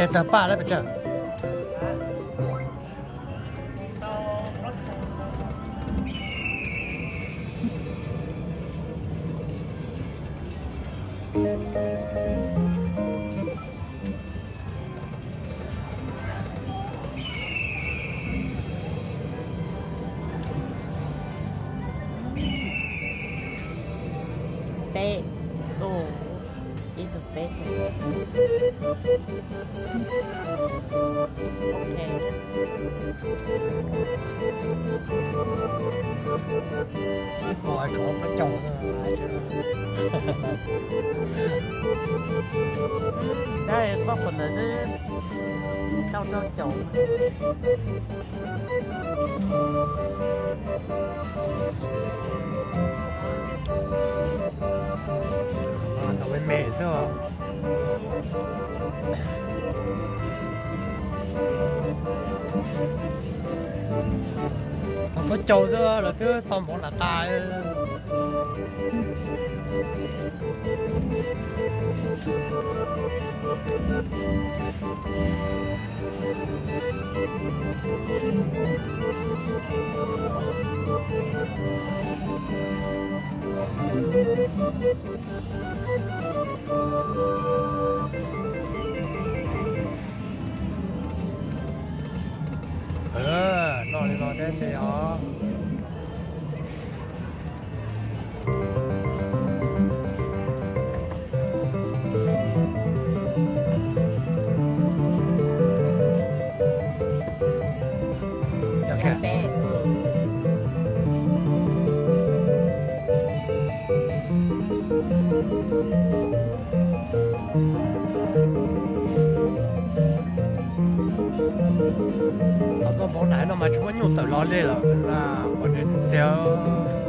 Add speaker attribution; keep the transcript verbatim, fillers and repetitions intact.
Speaker 1: để tập ba lại bây giờ
Speaker 2: bé ồ đi được bé thôi ok
Speaker 1: ngồi chỗ nó trồng
Speaker 2: đây có phần này đấy trong trong chậu
Speaker 1: nó bên mẹ sao không có trâu nữa là cứ toàn bộ là tài ờ nó đi nó thế thì họ
Speaker 2: bé
Speaker 1: nó có bỏ nãy nó mà chúng nó nhục tờ lo lên là là bọn đến theo